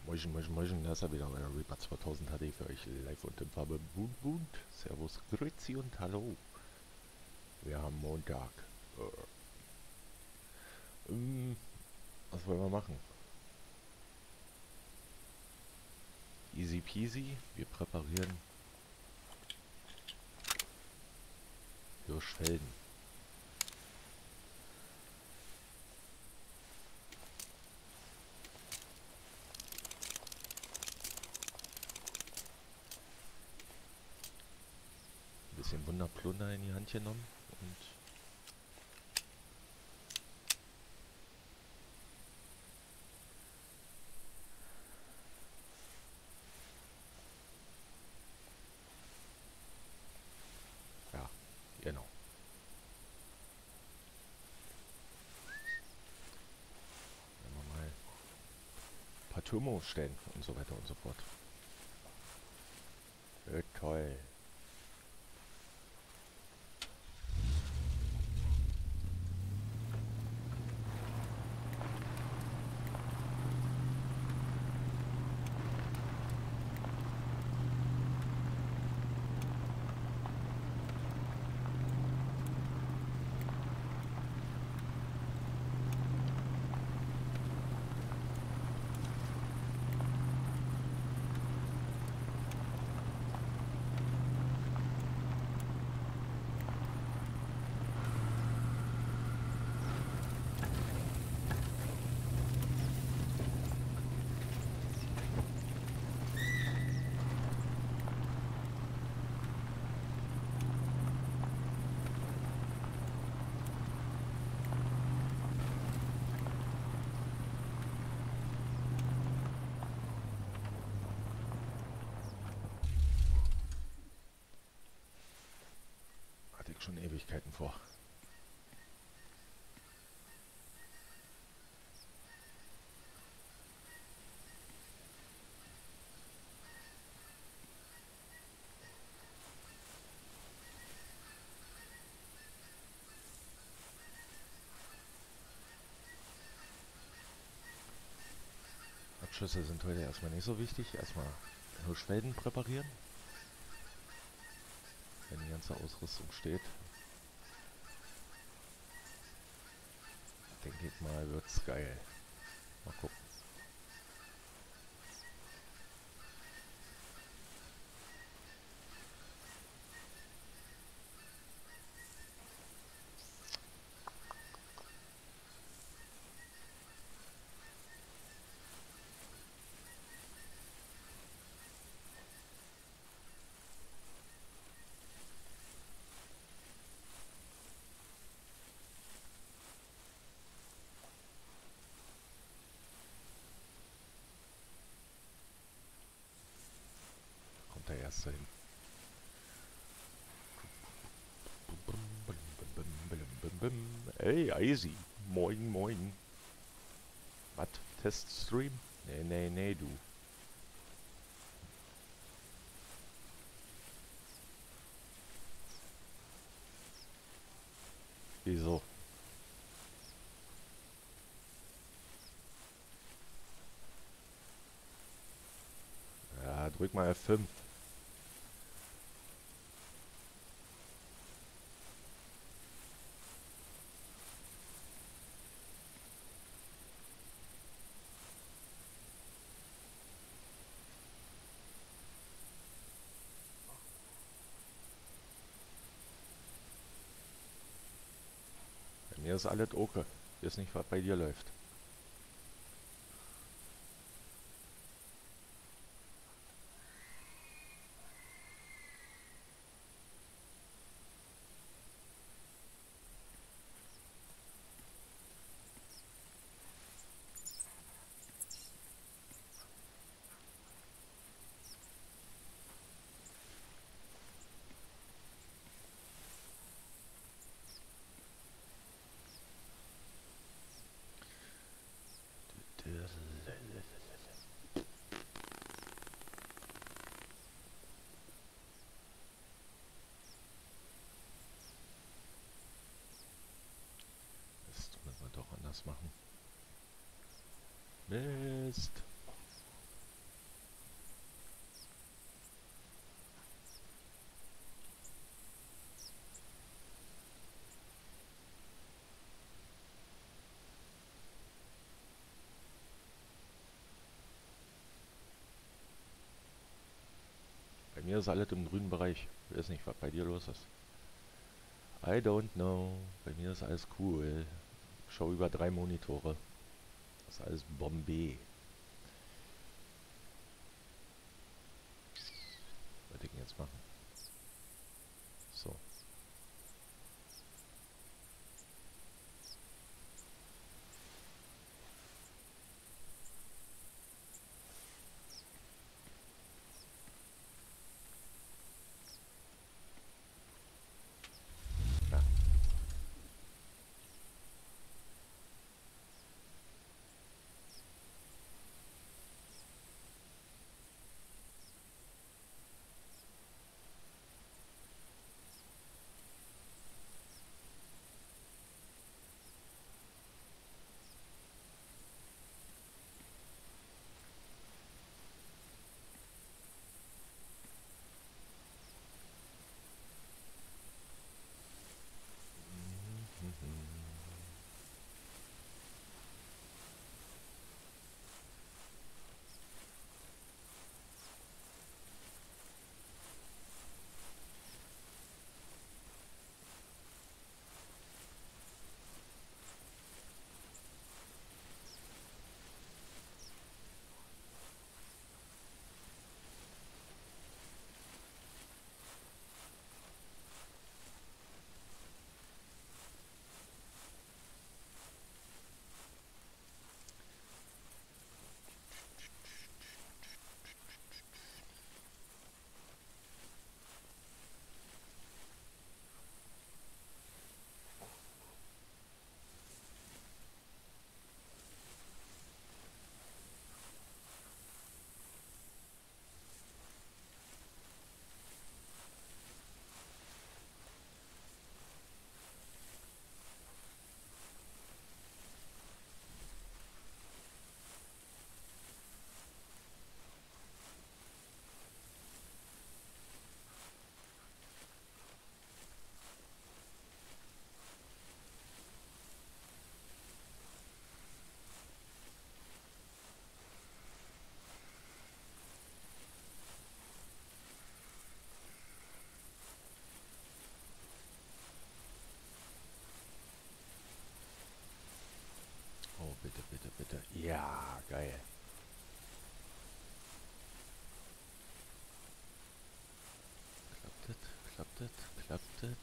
Moin, da ist er wieder, euer Reaper 2000 HD für euch live und in Farbe Bunt. Servus, Grüezi und Hallo. Wir haben Montag. Was wollen wir machen? Easy peasy. Wir präparieren Hirschfelden. Ein bisschen Wunderplunder in die Hand genommen und ja, genau. Wenn wir mal ein paar Türme aufstellen und so weiter und so fort. Toll. Hatte ich schon Ewigkeiten vor. Abschüsse sind heute erstmal nicht so wichtig. Erstmal Hirschfelden präparieren. Wenn die ganze Ausrüstung steht, denke ich mal, wird's geil. Mal gucken. Kommt der Erste hin. Ey, Easy. Moin, moin. Was? Teststream? Nee, du. Wieso? Ja, drück mal F5. Bei mir ist alles okay. Ich weiß nicht, was bei dir läuft. Das müssen wir doch anders machen. Mist. mir ist alles im grünen Bereich. Ich weiß nicht, was bei dir los ist. I don't know. Bei mir ist alles cool. Ich schaue über 3 Monitore. Das ist alles Bombe. Was ich denn jetzt machen? So. Ja. Oh, bitte, bitte, bitte. Ja, geil. Klappt das? Klappt das? Klappt das?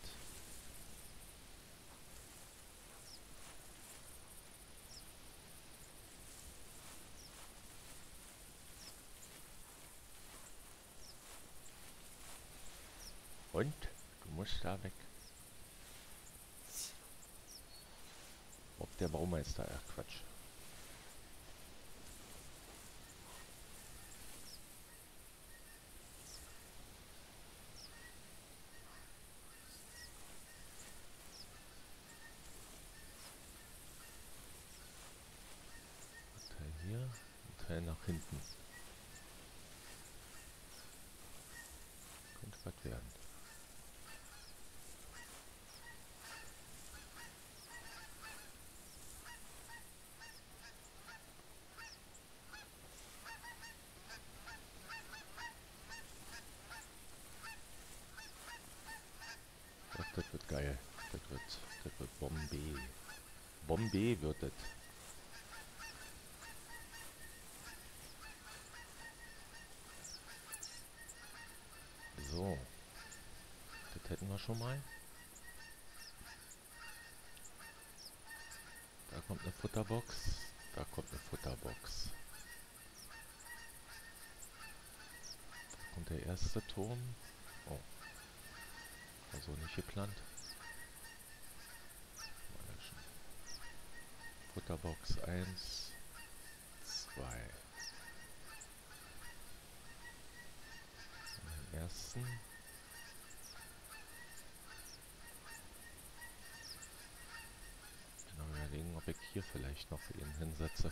Und? Du musst da weg. Ob der Baumeister, ach Quatsch. Ein Teil hier, ein Teil nach hinten. Könnte was werden. Ach, das wird geil. Das wird Bombe. Bombe wird das. So, das hätten wir schon mal. Da kommt eine Futterbox. Da kommt eine Futterbox. Da kommt der erste Turm. Oh, war so nicht geplant. Mal löschen. Futterbox 1, 2. Den ersten. Ich kann auch überlegen, ob ich hier vielleicht noch ihn hinsetze.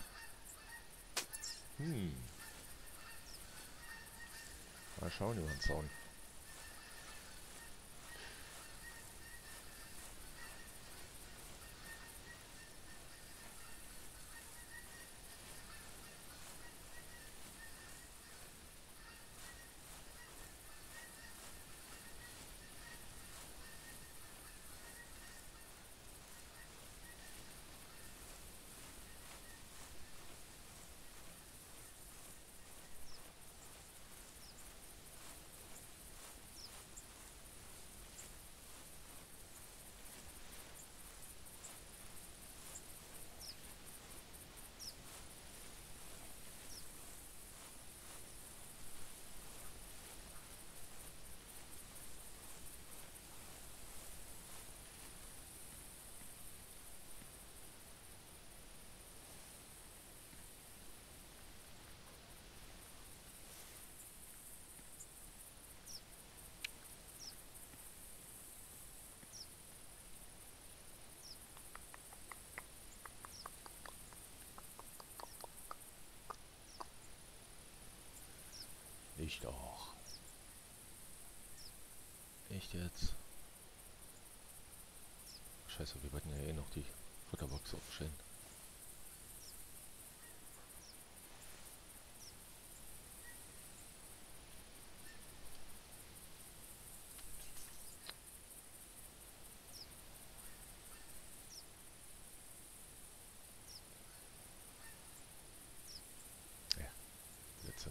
Mal schauen über den Zaun. ich doch. Echt jetzt? Scheiße, wir wollten ja eh noch die Futterbox aufstellen. Ja, jetzt.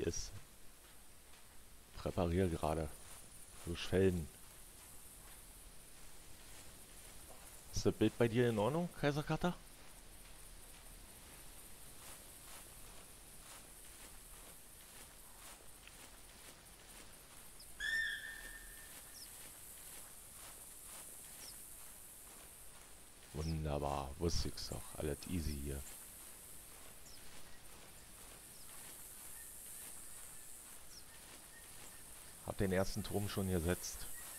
ist. Präpariere gerade. Hirschfelden. Ist das Bild bei dir in Ordnung, Kaiserkater? Wunderbar, wusste ich's doch. Alles easy hier. Hab den ersten Turm schon gesetzt.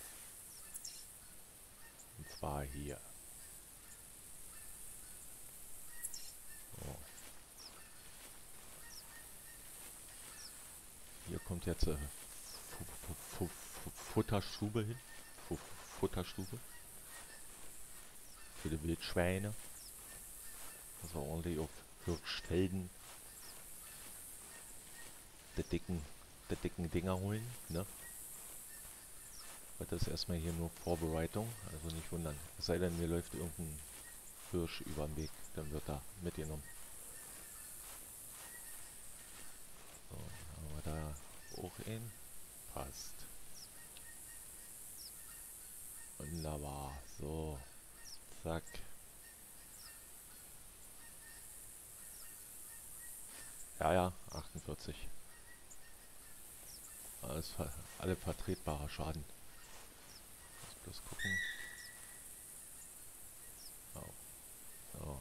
Und zwar hier. So. Hier kommt jetzt Futterstube hin. Futterstube. Für die Wildschweine. Also ordentlich auf Hirschfelden die dicken Dinger holen, ne? Das ist erstmal hier nur Vorbereitung, also nicht wundern. Es sei denn, mir läuft irgendein Hirsch über den Weg, dann wird er mitgenommen. So, haben wir da auch einen. Passt. Wunderbar. So. Zack. Ja, 48. Alle vertretbarer Schaden. Muss bloß gucken. Oh. So.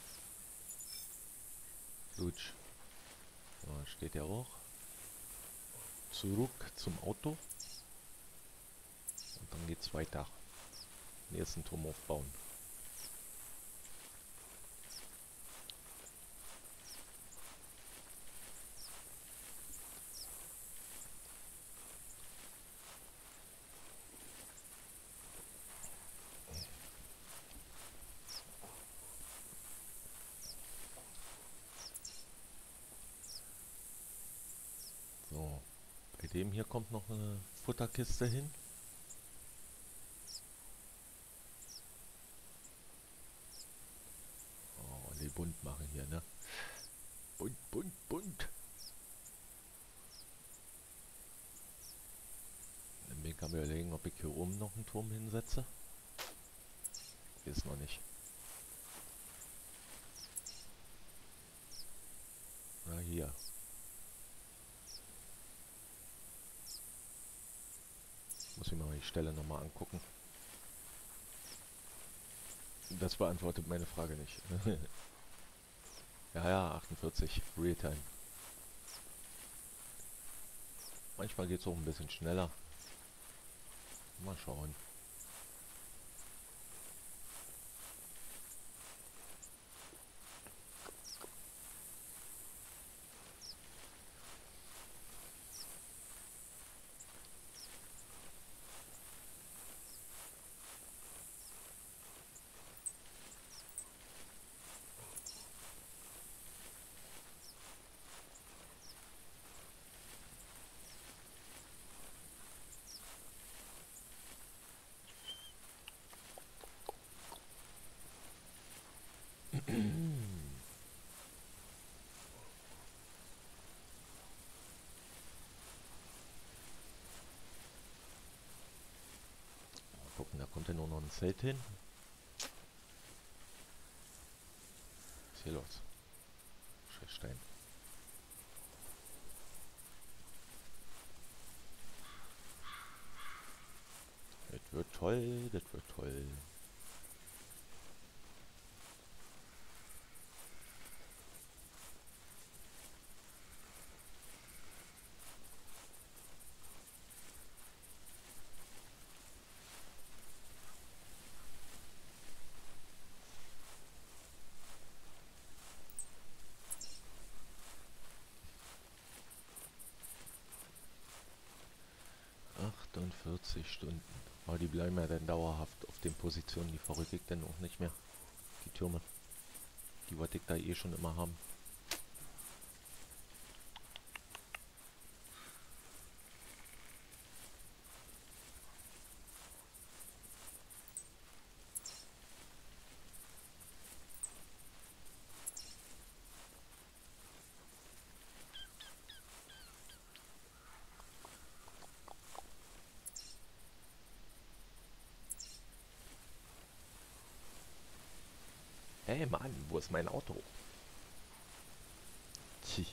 Lutsch. So, steht ja auch. Zurück zum Auto. Und dann geht's weiter. Den ersten Turm aufbauen. So, bei dem hier kommt noch eine Futterkiste hin. Oh, die bunt machen hier, ne? Bunt. Dann kann man überlegen, ob ich hier oben noch einen Turm hinsetze. Ist noch nicht. Na hier. Muss ich mir mal die Stelle nochmal angucken. Das beantwortet meine Frage nicht. Ja, 48. Realtime. Manchmal geht es auch ein bisschen schneller. Mal schauen. Gucken, da kommt ja nur noch ein Zelt hin. Was ist hier los? Scheißstein. Das wird toll, das wird toll. Und 40 Stunden. Aber die bleiben ja dann dauerhaft auf den Positionen, die verrücke ich dann auch nicht mehr. Die Türme. Die wollte ich da eh schon immer haben. Hey Mann, wo ist mein Auto? Tchi.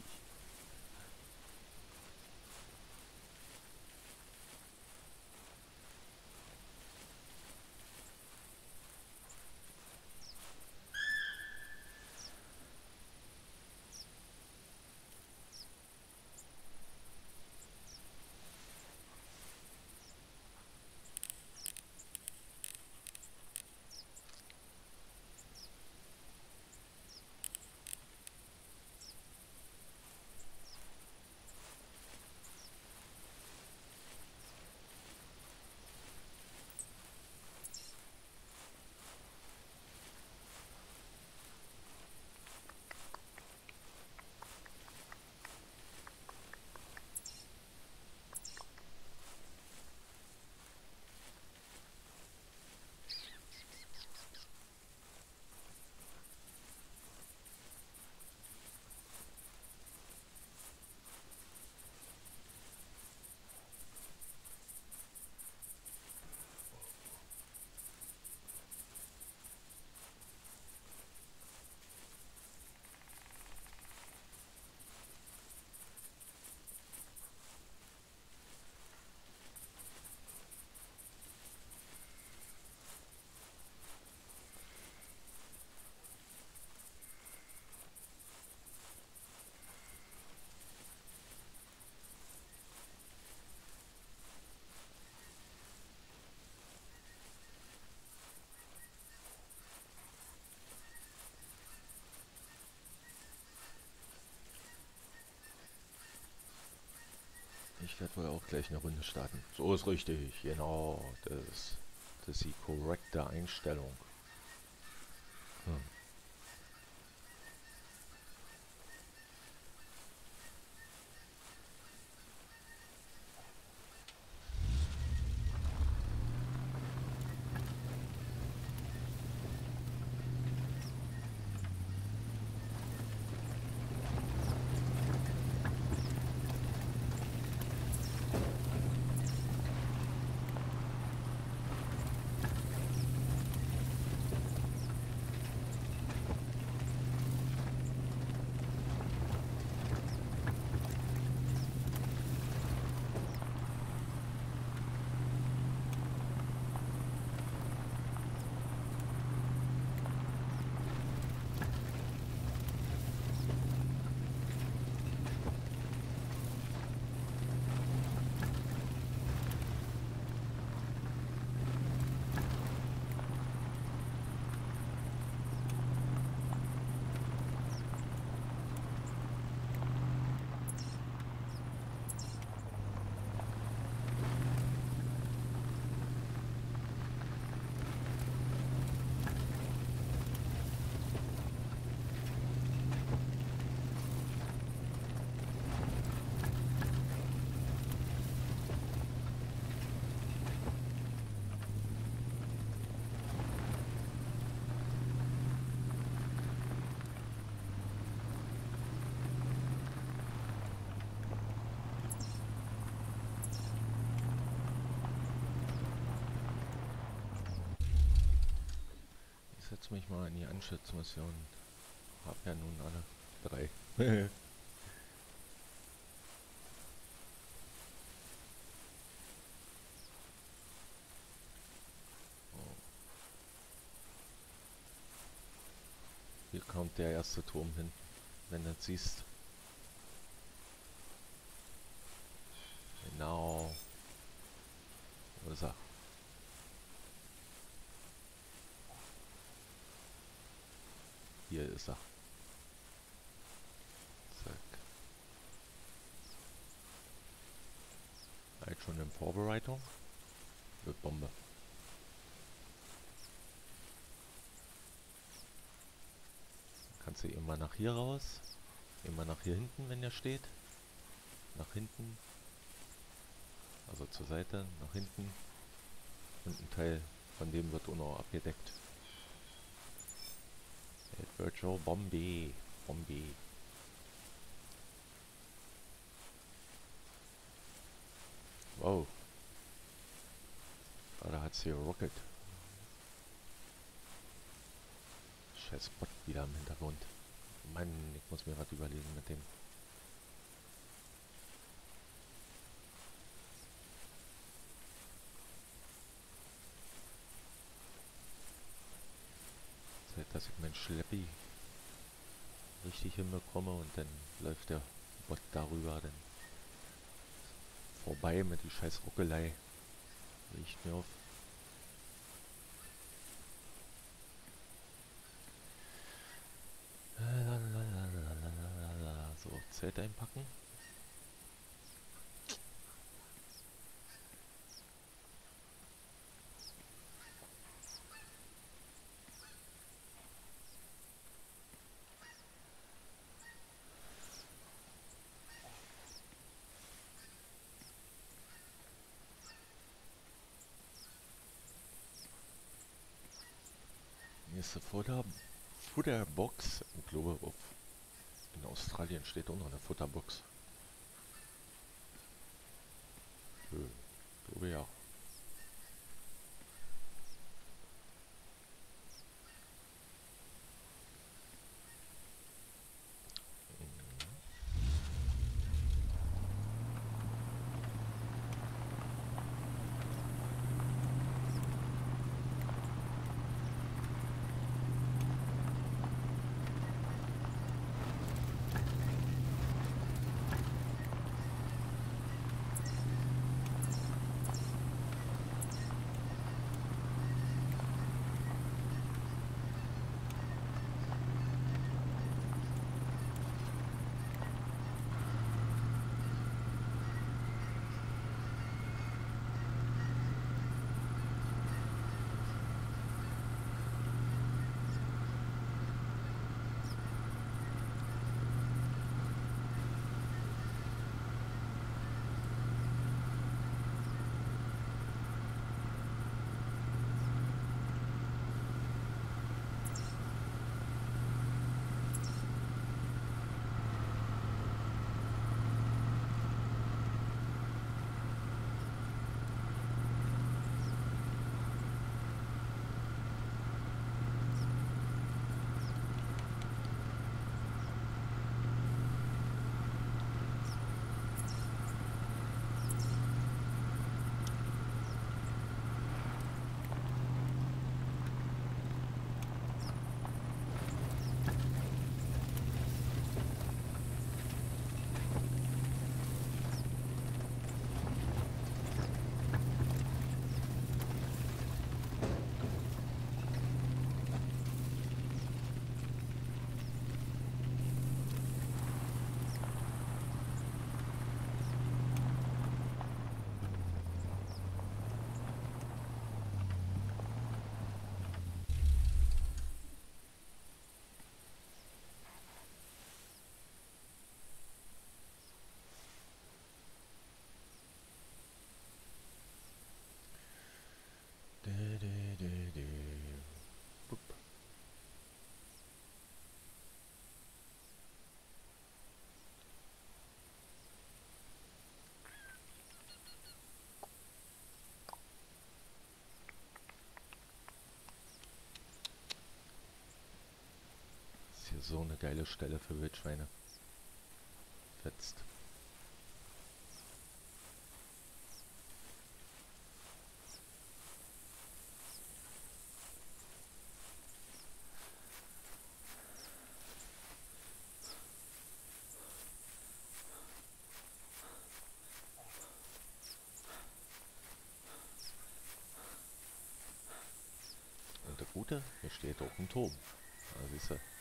Ich werde wohl auch gleich eine Runde starten. So ist richtig, genau. Das ist die korrekte Einstellung. Hm. Ich setze mich mal in die Anschützmission. Hab ja nun alle 3. Oh. Hier kommt der erste Turm hin, wenn du das siehst. Genau. Wo ist er? Hier ist er. Zack. Halt schon in Vorbereitung. Wird Bombe. Kannst du immer nach hier raus. Immer nach hier hinten, wenn der steht. Nach hinten. Also zur Seite, nach hinten. Und ein Teil von dem wird auch noch abgedeckt. Virtual Bombe. Bombe. Wow. Gerade hat's hier Rocket. scheiß Bot wieder im Hintergrund. Mann, ich muss mir was überlegen mit dem. Zeit, dass ich mein Schleppi richtig hinbekomme und dann läuft der Bot darüber dann vorbei mit die scheiß Ruckelei. Riecht mir auf. So, Zelt einpacken. Nächste Futterbox. Ich glaube, in Australien steht auch noch eine Futterbox. Ich glaube ja. Bup. Ist hier so eine geile Stelle für Wildschweine. Fetzt. Und der Gute, hier steht auch ein Turm. Da siehst du.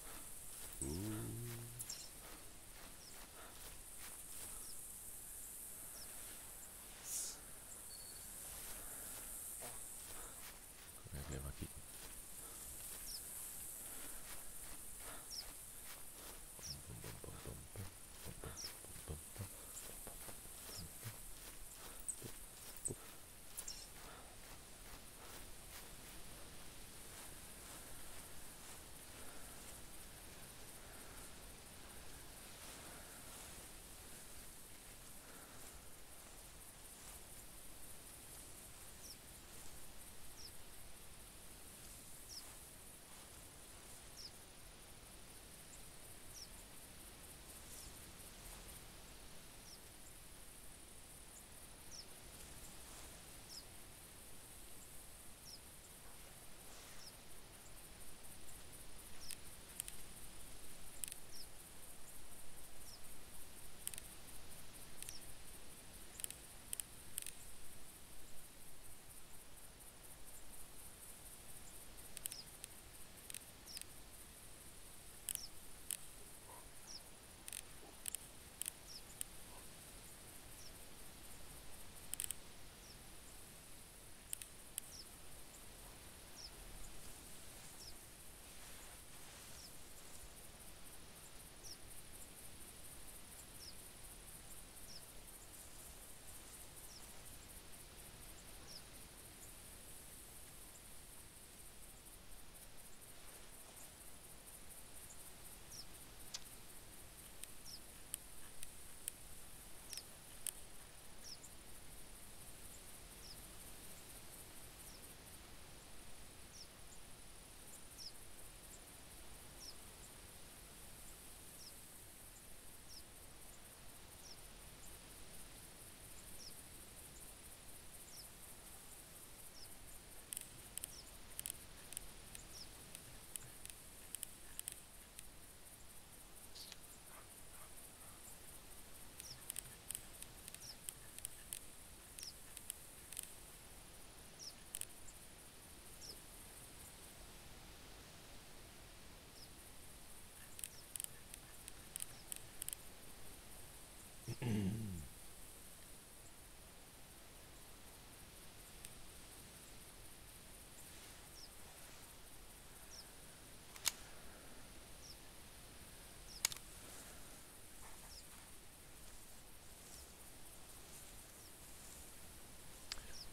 Können wir gleich mal kicken.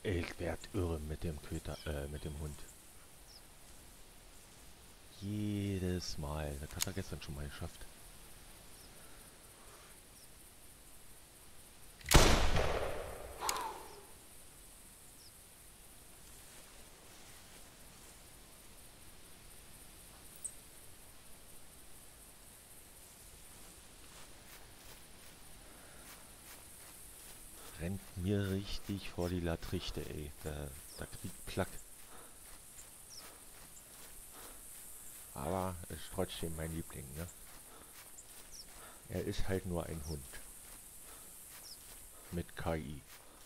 Ich werd irre mit dem Köter, mit dem Hund. Jedes Mal. Das hat er gestern schon mal geschafft. Rennt mir richtig vor die Latrichte, ey. Da kriegt Plack. Aber es ist trotzdem mein Liebling, ne? Er ist halt nur ein Hund. Mit KI.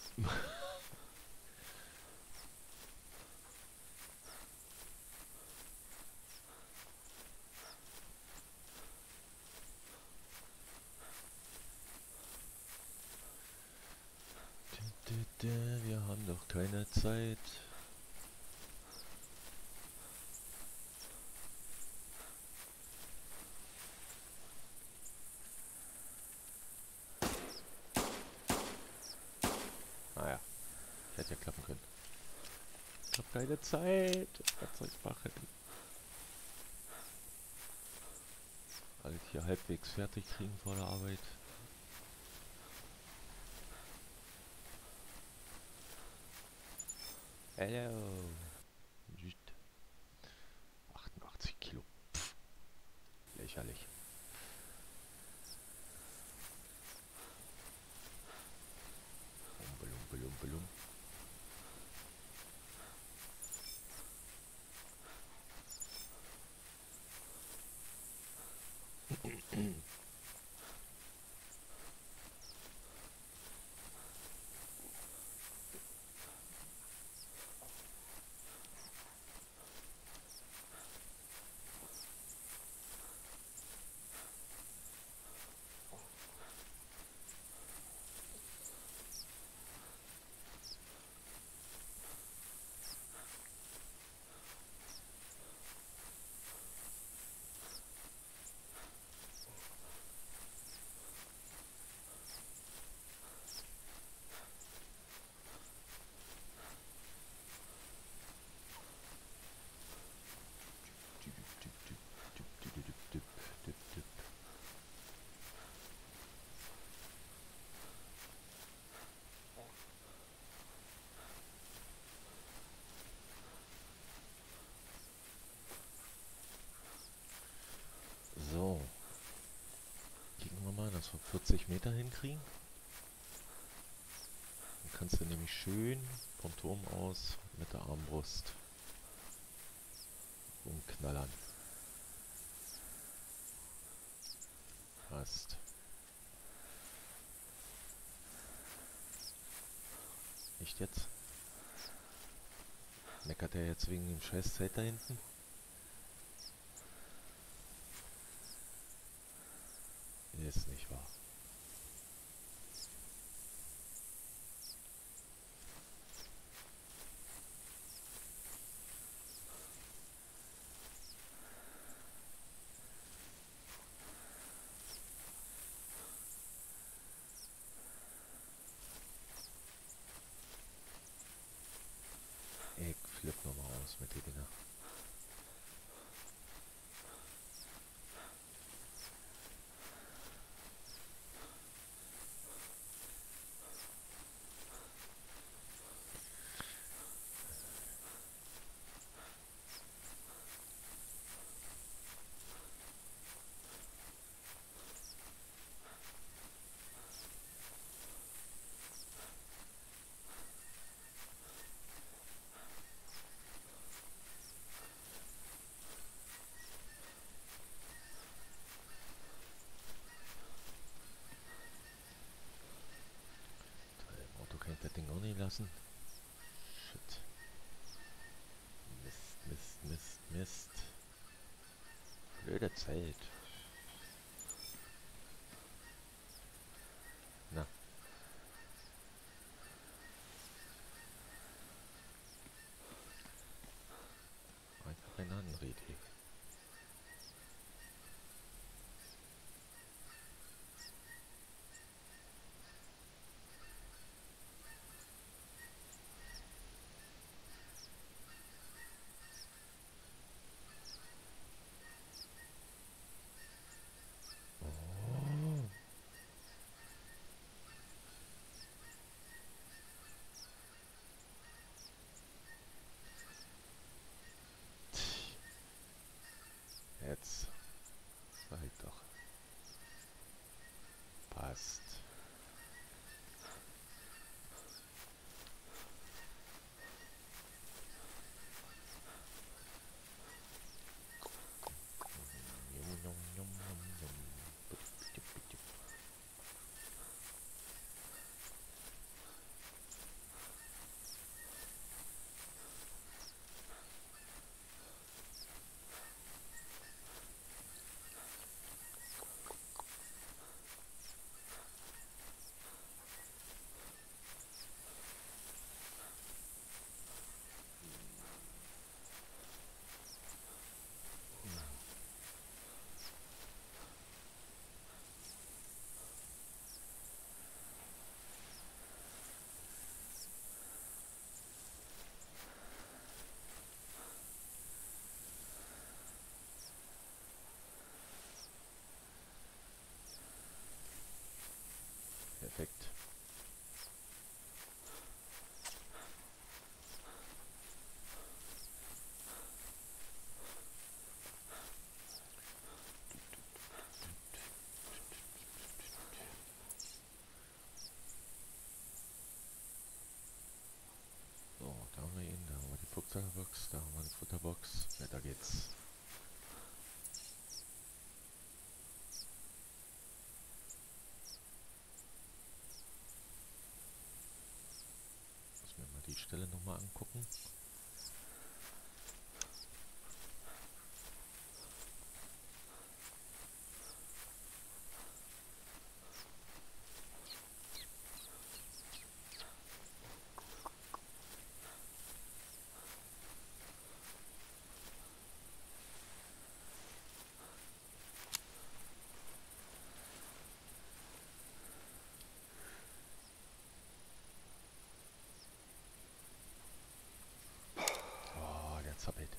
Wir haben doch keine Zeit. Naja, hätte ja klappen können. Ich hab keine Zeit. Was soll ich machen? Alles hier halbwegs fertig kriegen vor der Arbeit. Hello. 88 Kilo. Pff, lächerlich. Umbelum, belum, belum. So. Gucken wir mal, dass wir 40 Meter hinkriegen. Dann kannst du nämlich schön vom Turm aus mit der Armbrust rumknallern. Passt. Nicht jetzt? Meckert er jetzt wegen dem scheiß Zelt da hinten? Ist nicht wahr. Ich flipp nochmal aus mit den Dinger. Im Auto kann ich das Ding auch nicht lassen. Shit. Mist, Mist, Mist, Mist. Blöde Zelt. Na. Einfach eine andere Idee. Futterbox, da haben wir eine Futterbox. Weiter geht's. Muss mir mal die Stelle nochmal angucken. Oh, der zappelt.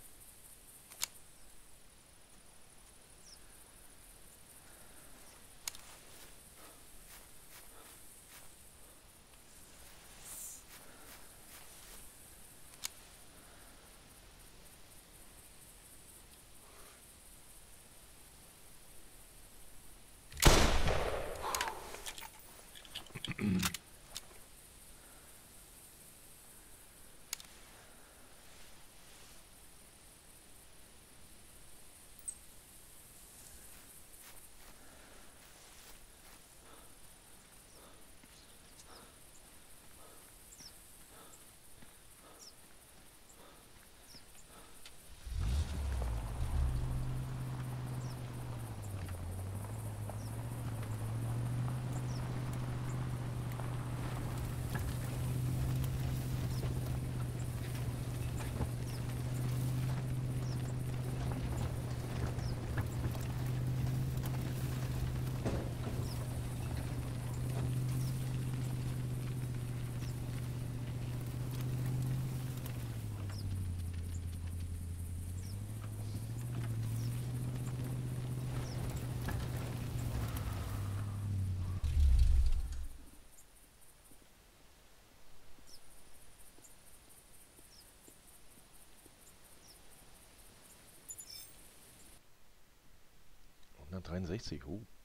Na, 63.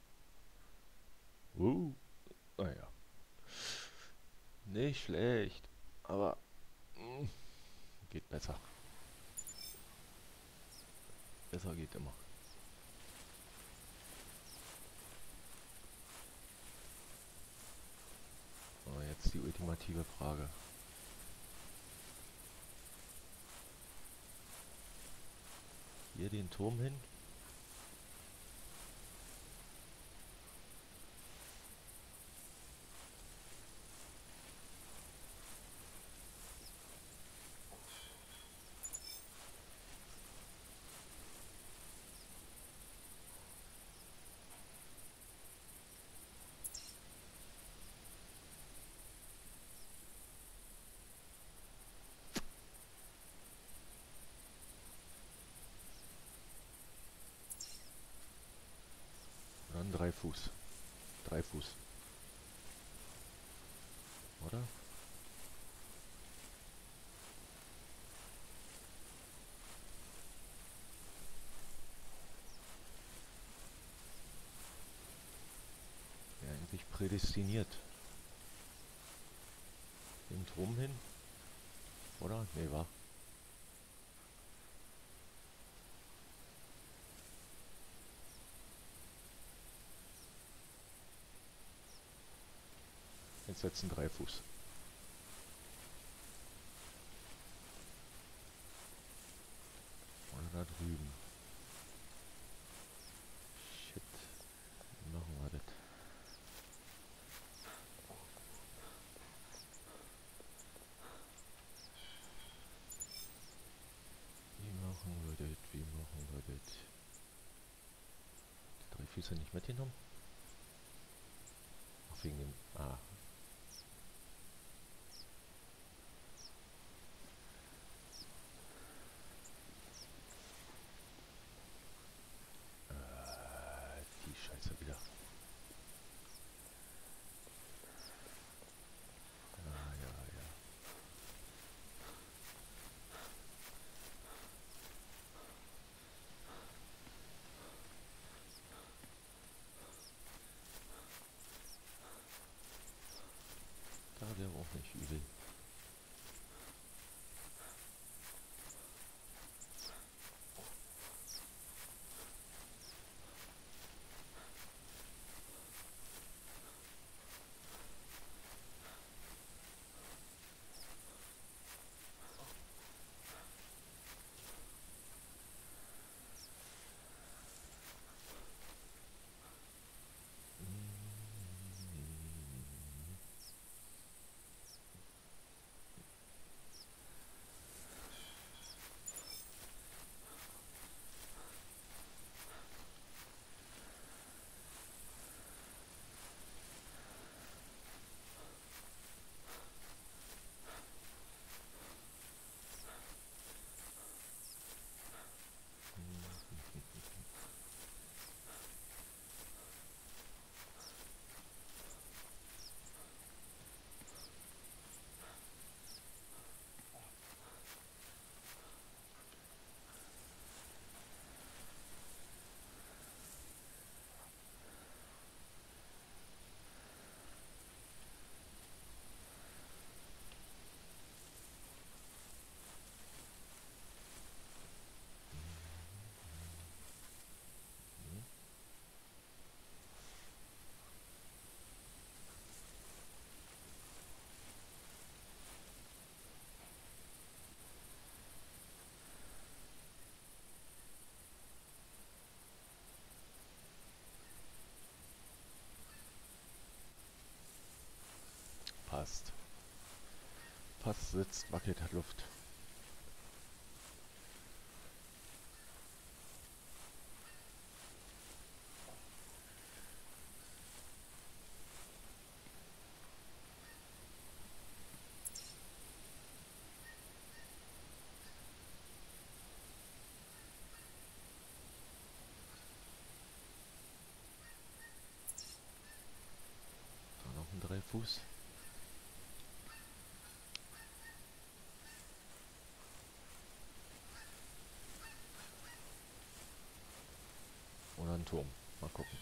Naja. Nicht schlecht. Aber geht besser. Besser geht immer. Aber jetzt die ultimative Frage. Hier den Turm hin. Dann 3 Fuß. 3 Fuß. Oder? Ja, eigentlich prädestiniert. Den Turm hin. Oder? Nee, war. Jetzt setzen 3 Fuß. Oder da drüben. Shit. Wie machen wir das? Wie machen wir das? Die 3 Füße nicht mitgenommen? Ach, wegen dem... Ah. Die Scheiße wieder. Ah, ja, ja. Da wäre auch nicht übel. passt. Passt, sitzt, wackelt, hat Luft. Da noch ein Dreifuß. Oder ein Turm. Mal gucken.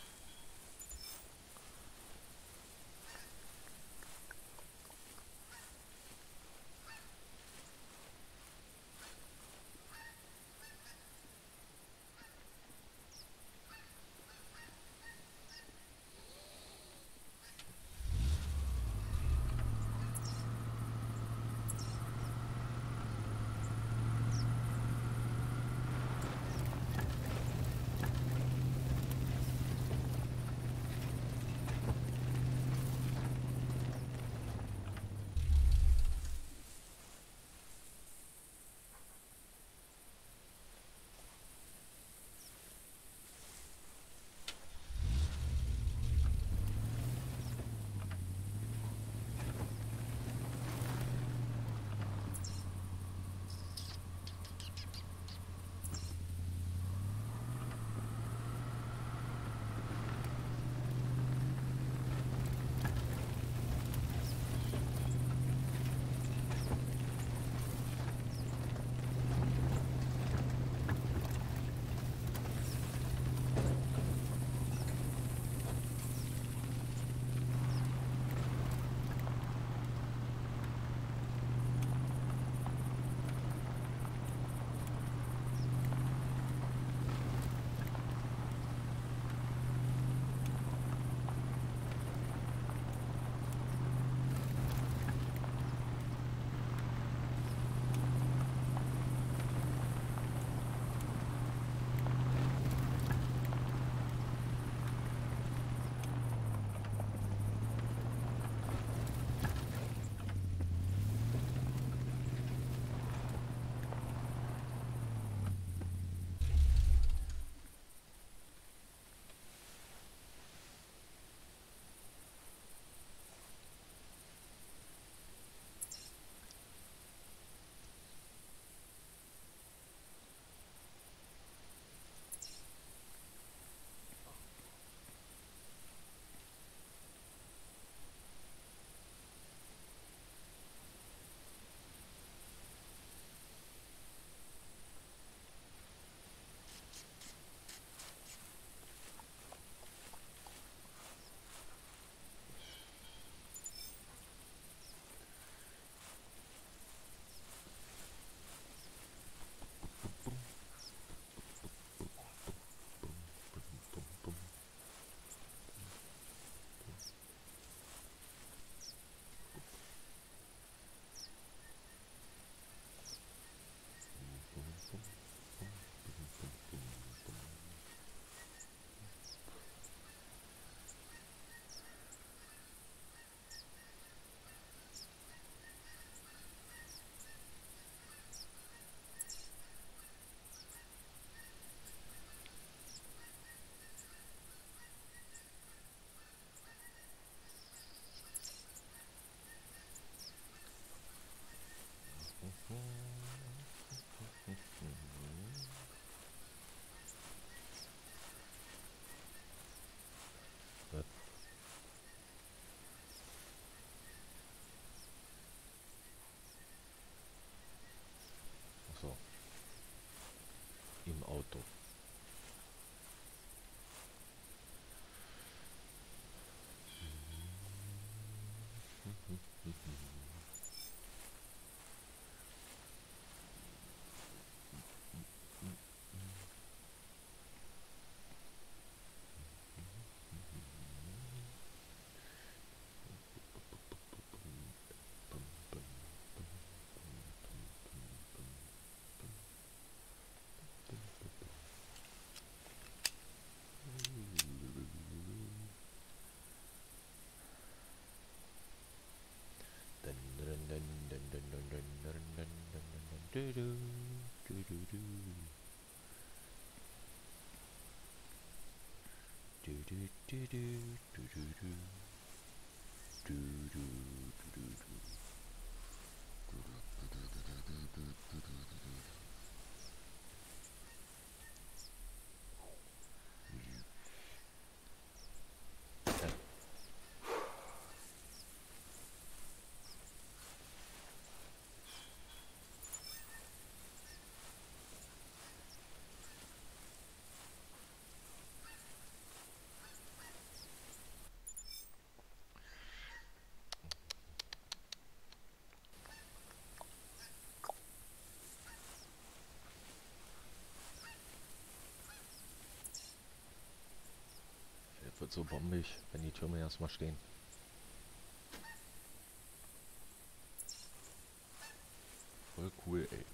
do do do do do do do do do do do do do do. Wird so bombig, wenn die Türme erstmal stehen. Voll cool, ey.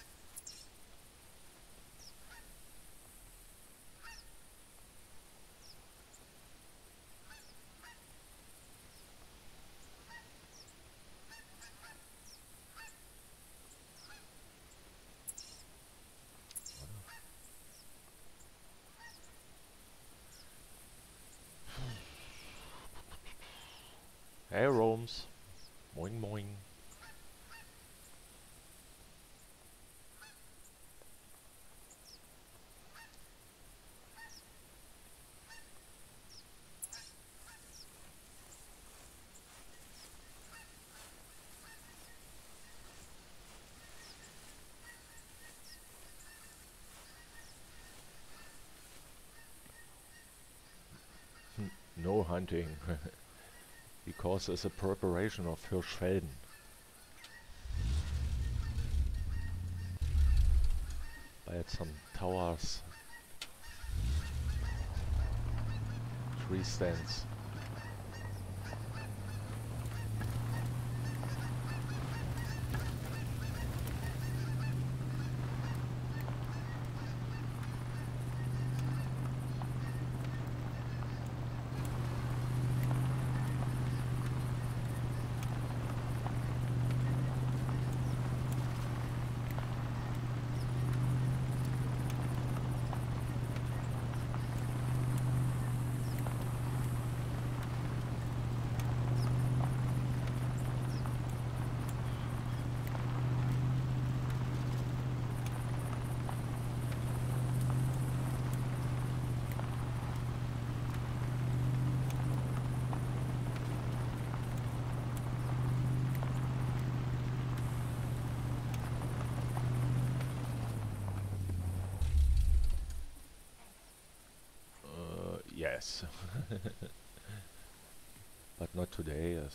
Hey Roms. Moin moin. No hunting. Because it's a preparation of Hirschfelden. I had some towers. Tree stands. Yes. But not today, as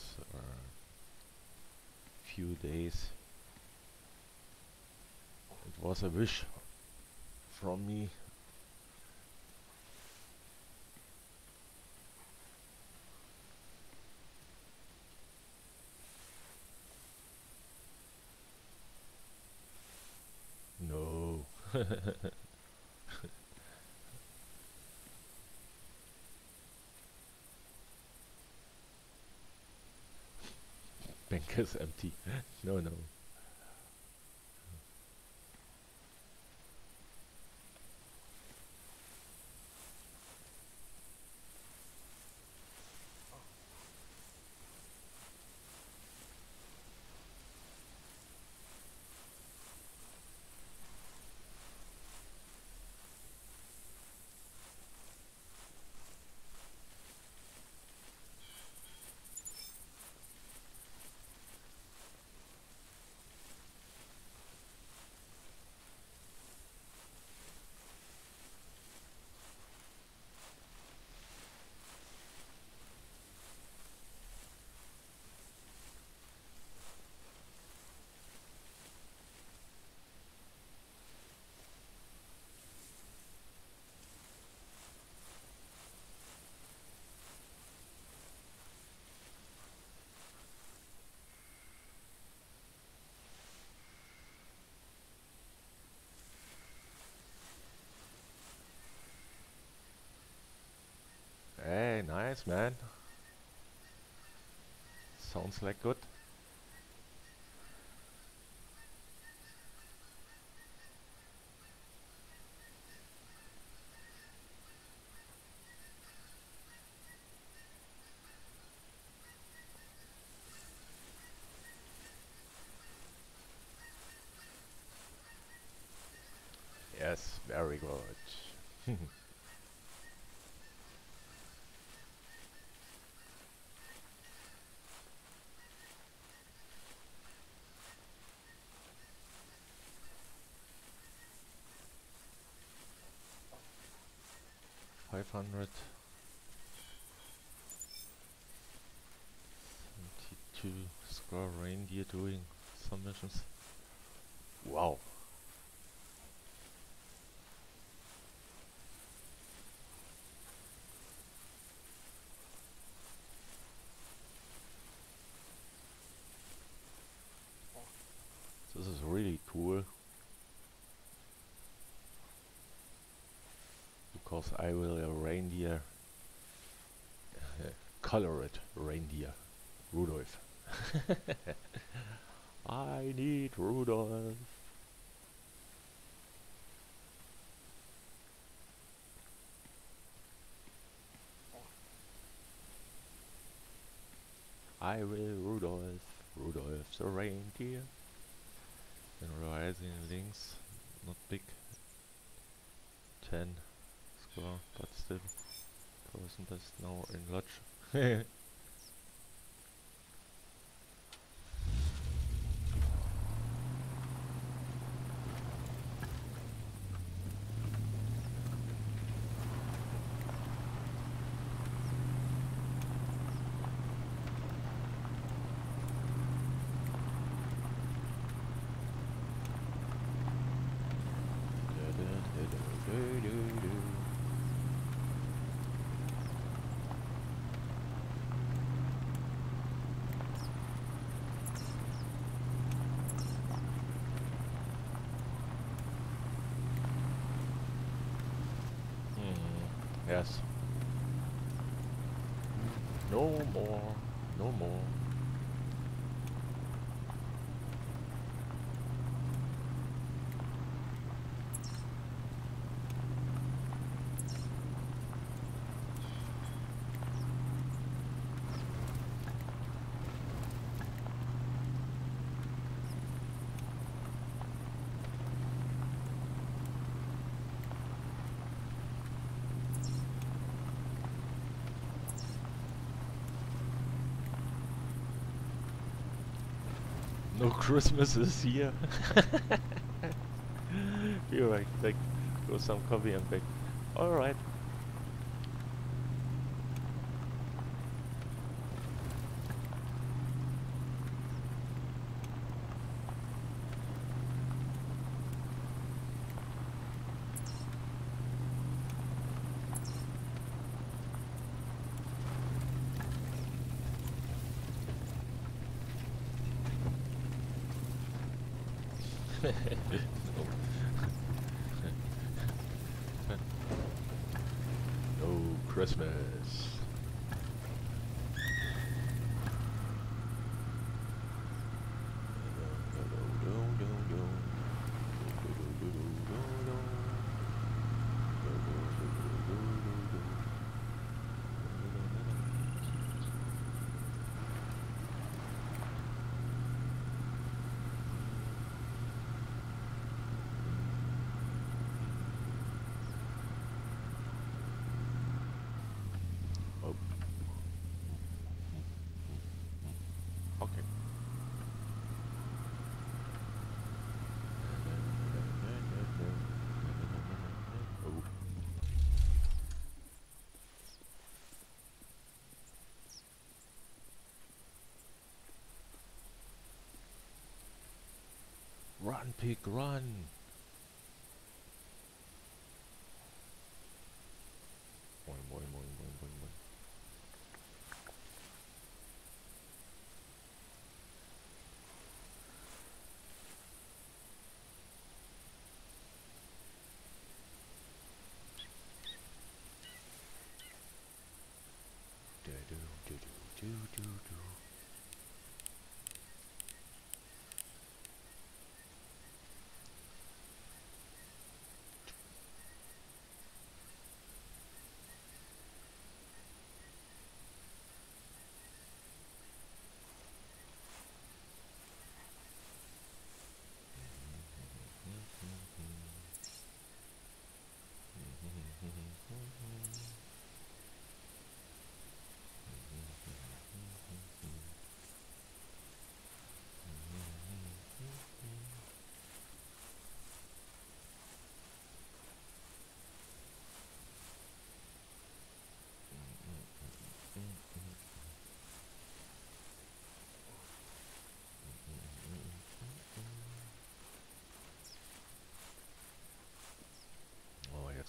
few days. It was a wish from me. No. Bank is empty. No, no. Hey, nice, man. Sounds like good. 500. 72 square reindeer doing some missions. Wow. This is really cool. Because I will a reindeer, colored reindeer, Rudolph. I need Rudolph. I will Rudolph, Rudolph the reindeer. And rising links, not big. 10 square, but still. Person best now in Lodge. Yes. No more. No more. No Christmas is here. Be right back. Go some coffee and back. Alright. No Christmas. Okay. Oh. Run, pig, run! Boing, boing, boing, boing, boing, boing.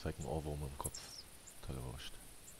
direkt einen Ohrwurm im Kopf. Tolle Wurst.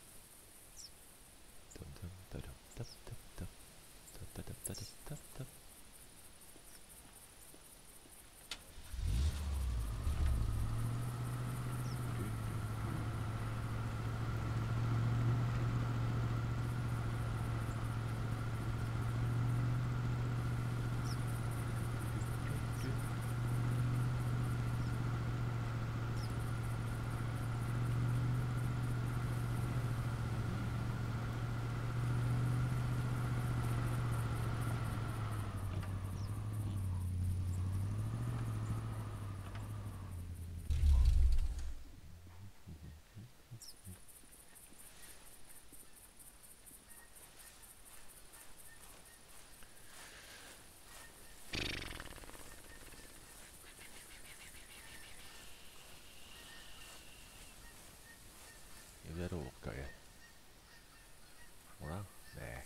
Ihr wäre auch geil. Oder? Nee.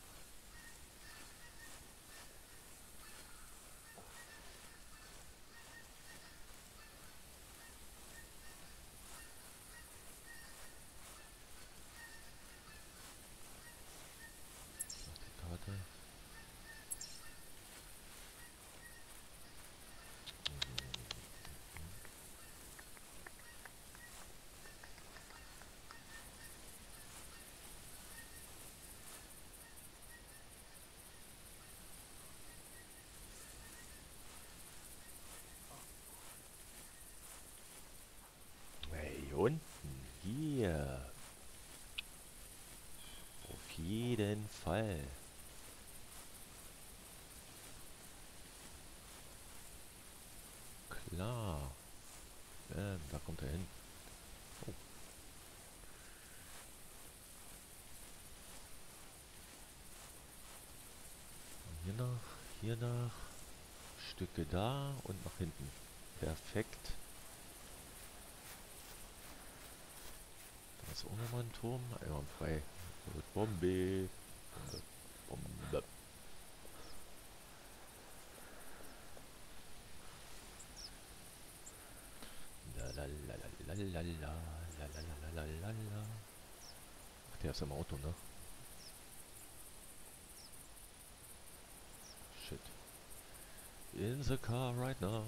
Noch die Karte. Hey, unten. Hier. Auf jeden Fall. Klar. Da kommt er hin. Oh. Hier nach. Stücke da und nach hinten. Perfekt. Da ist auch nochmal ein Turm. Einwandfrei. Bombe. Bombe. Bombe. Lalalala. Lalalala. Ach, der ist im Auto, ne? Shit. In the car right now.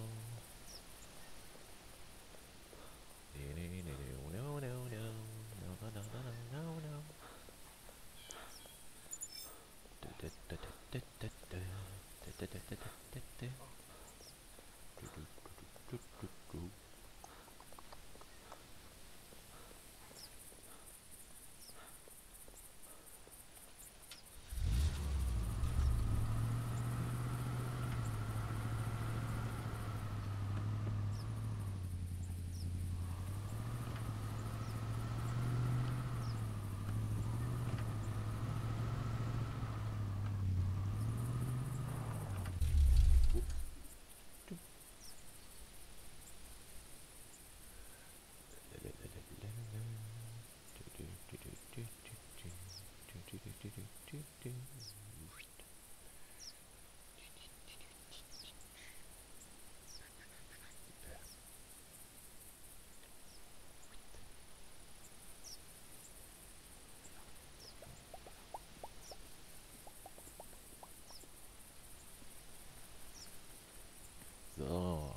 So.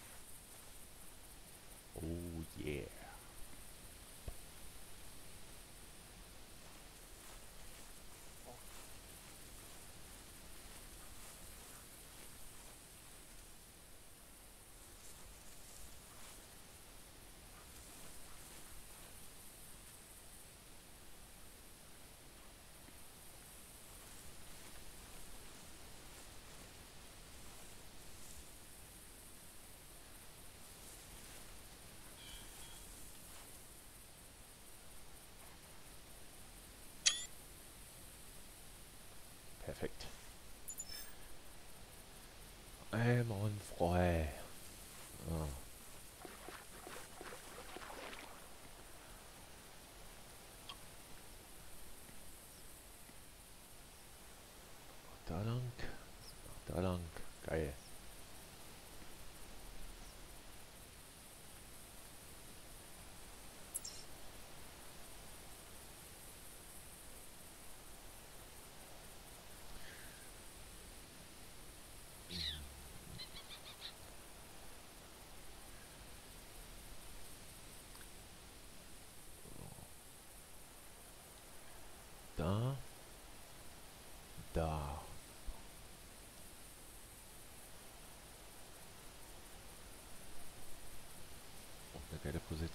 Oh yeah. Perfekt. Einwandfrei. Ah. Da lang. Da lang. Geil.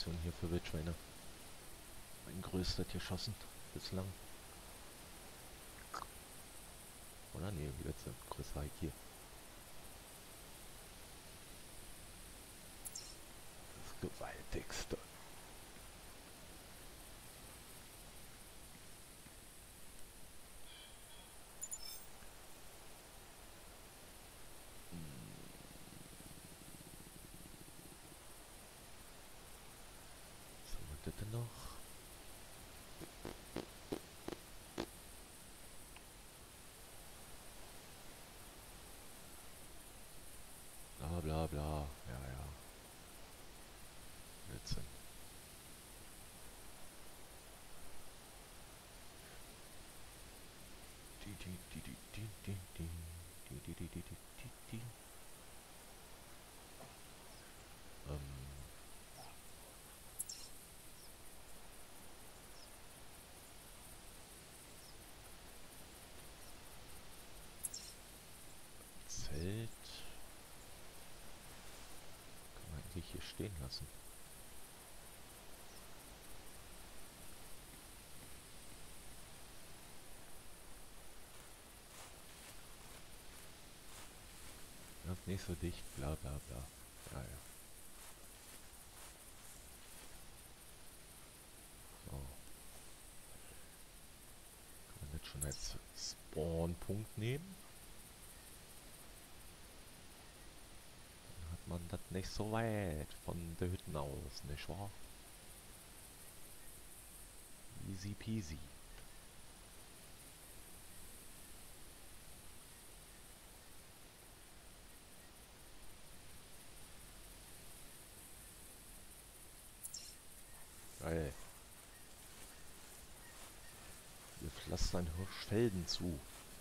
Munition hier für Wildschweine. Mein größter geschossen bislang. Oder nee, jetzt ein größer Hike hier. Das gewaltigste. Was haben wir denn noch? Bla bla bla. Ja, ja. Blödsinn. Zelt kann man eigentlich hier stehen lassen. Ja, nicht so dicht, bla bla bla. Ja, ja. So. Kann man jetzt schon als Spawnpunkt nehmen. Dann hat man das nicht so weit von der Hütten aus, nicht wahr? Easy peasy. Geil. Wir pflastern Hirschfelden zu.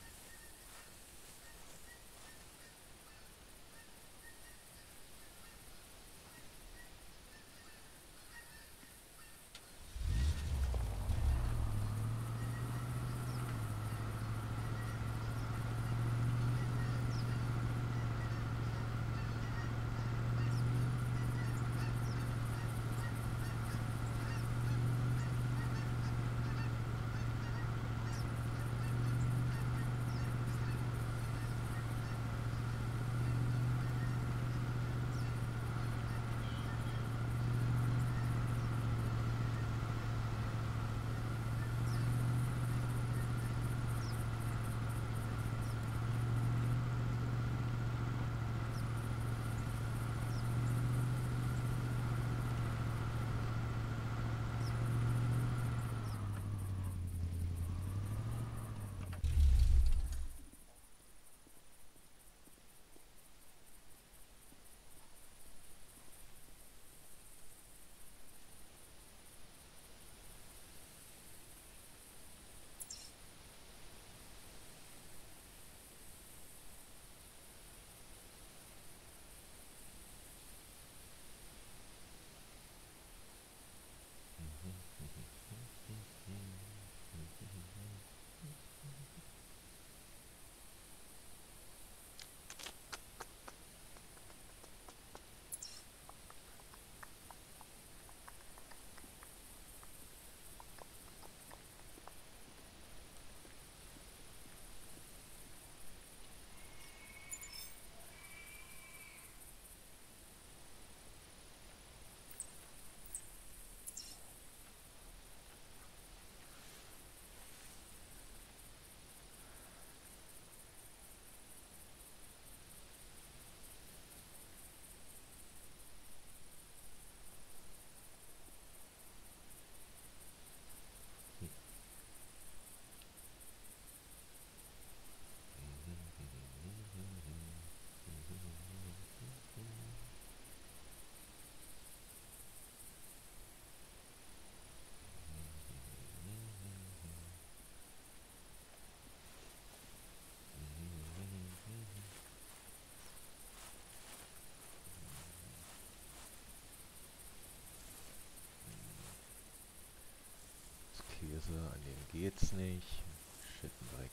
Käse, an dem geht's nicht. Schüttendreck.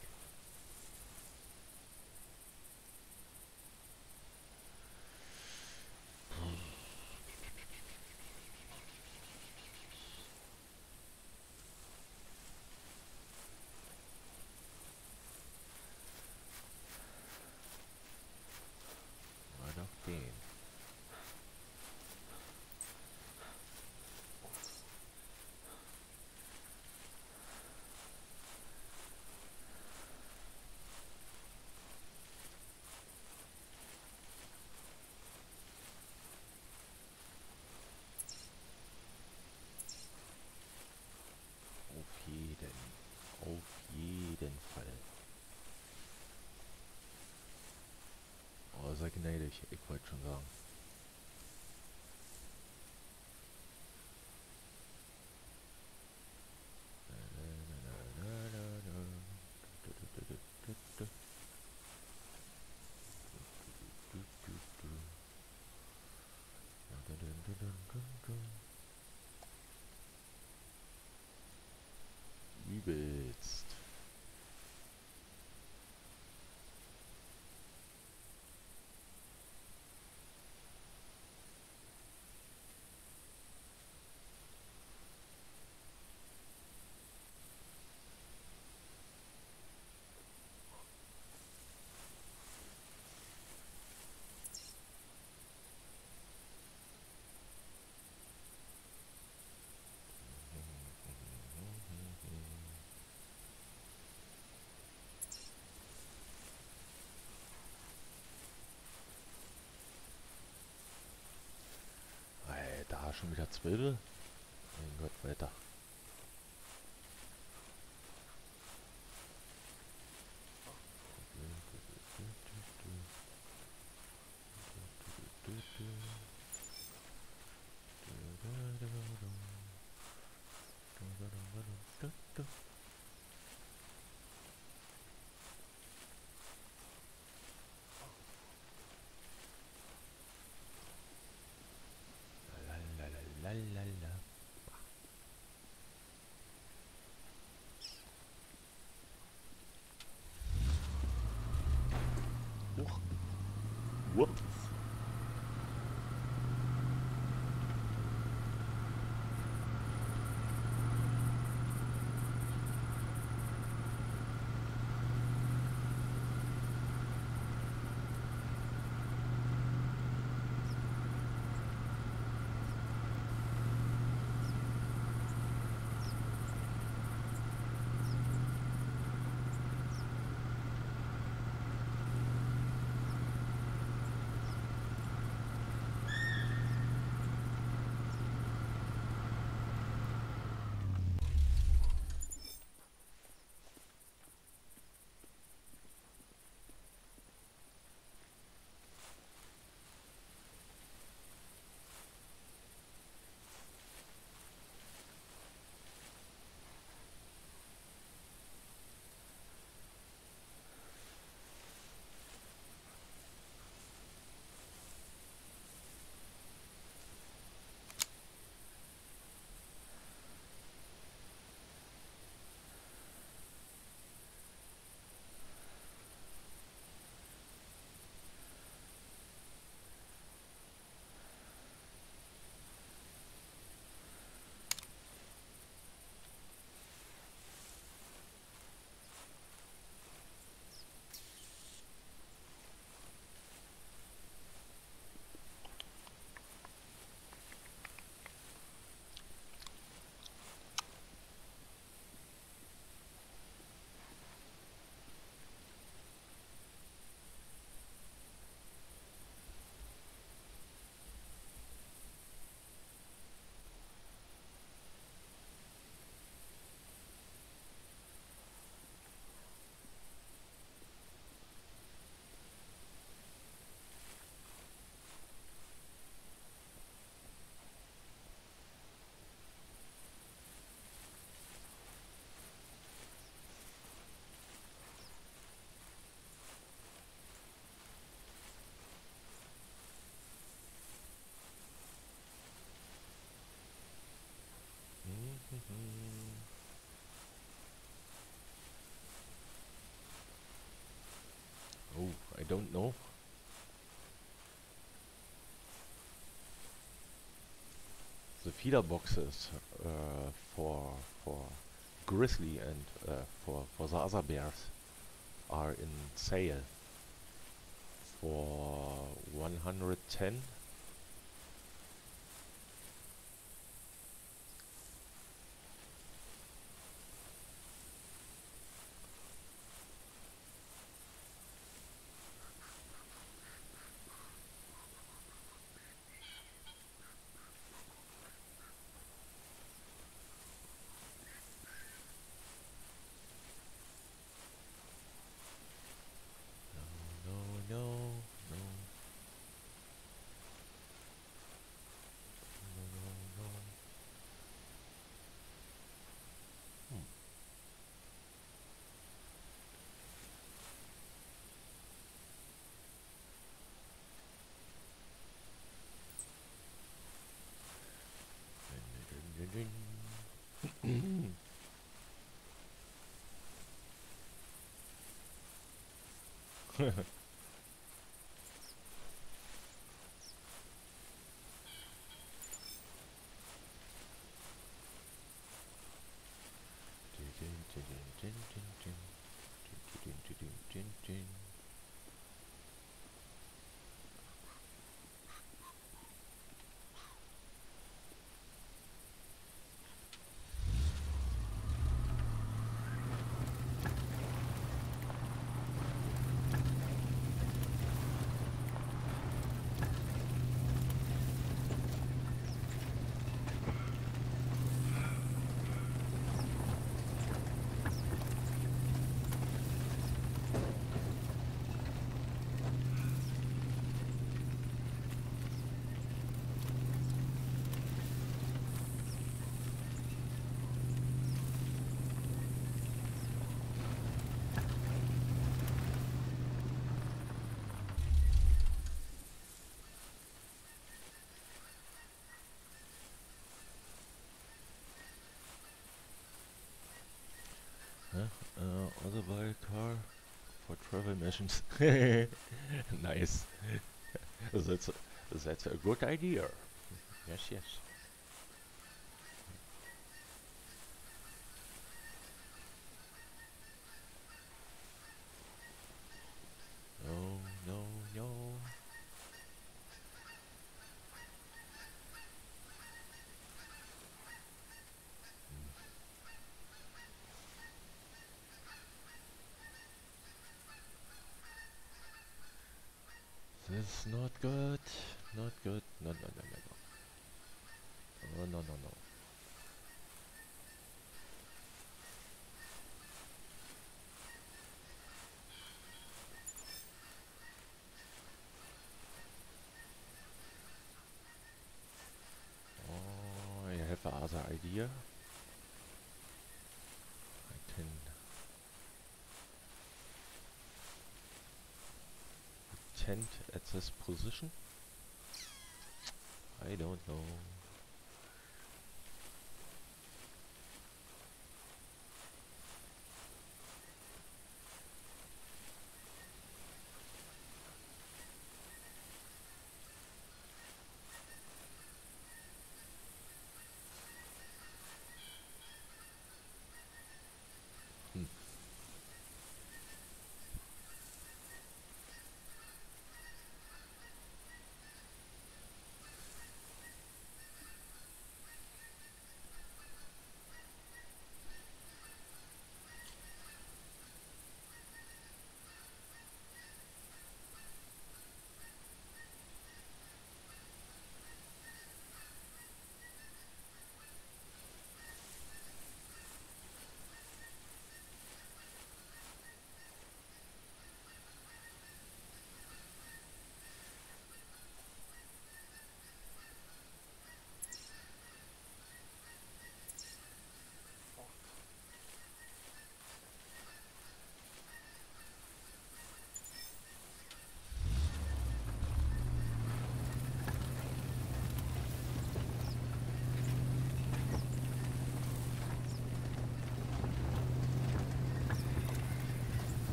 Oh, sei gnädig, ich wollte schon sagen. Übelst. Da schon wieder 12? Mein Gott, weiter. Lalalala. Huch. Whoops. Oh, I don't know. The feeder boxes for grizzly and for the other bears are in sale for 110. No, no, no, no. Other buy a car for travel missions. Nice. That's that's a good idea. Yes, yes. No, no, no. This is not good. Not good. No, no, no, no, no. Oh, no, no, no. Oh, I have another idea. I can tent at this position. I don't know. Hmm.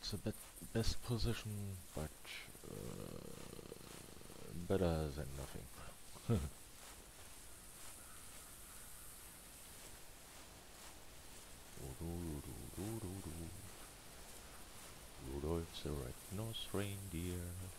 the best position, but better than nothing. Rudolph the red-nosed reindeer.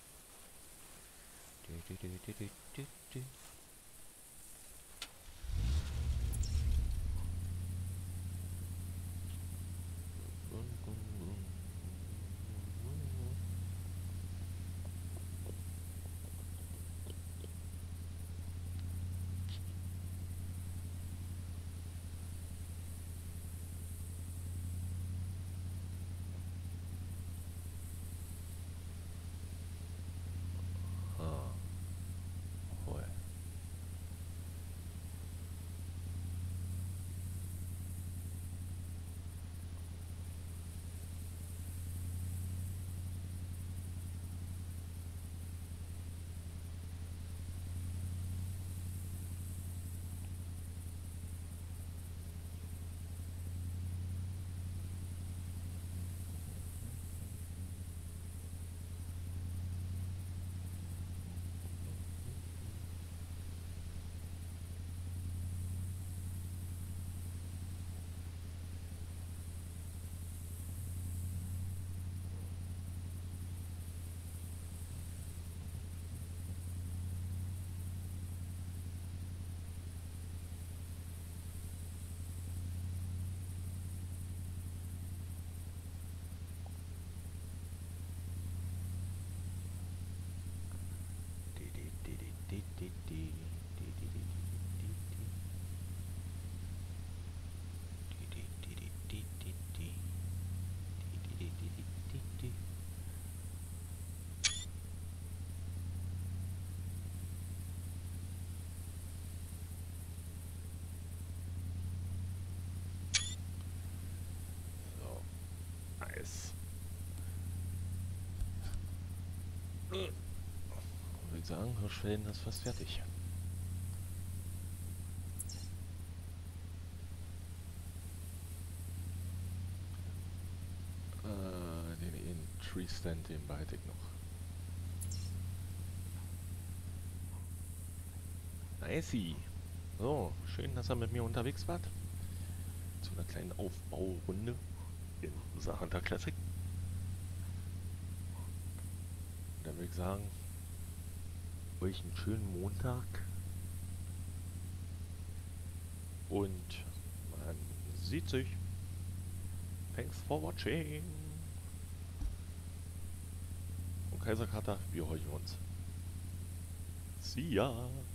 Ich würde sagen, Hirschfelden ist fast fertig. Den Tree Stand, den behalte ich noch. Nicey. So, schön, dass ihr mit mir unterwegs wart. Zu einer kleinen Aufbaurunde in Hunter Classic. Dann würde ich sagen, euch einen schönen Montag. Und man sieht sich. Thanks for watching. Und Kaiserkater, wir horchen uns. See ya.